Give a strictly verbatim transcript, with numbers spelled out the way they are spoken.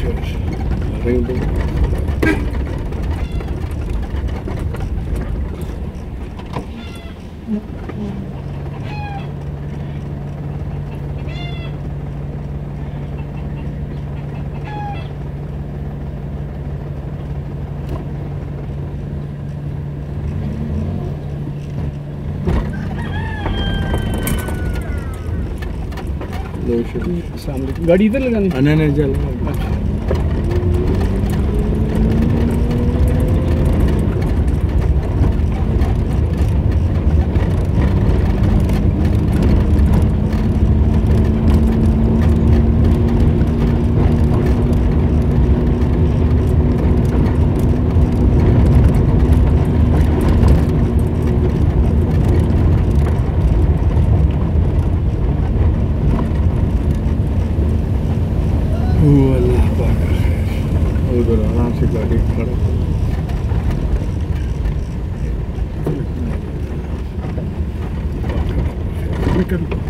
सामने गाड़ी इधर लगानी? नहीं नहीं चल। अच्छा उधर आराम से गाड़ी खड़ा कर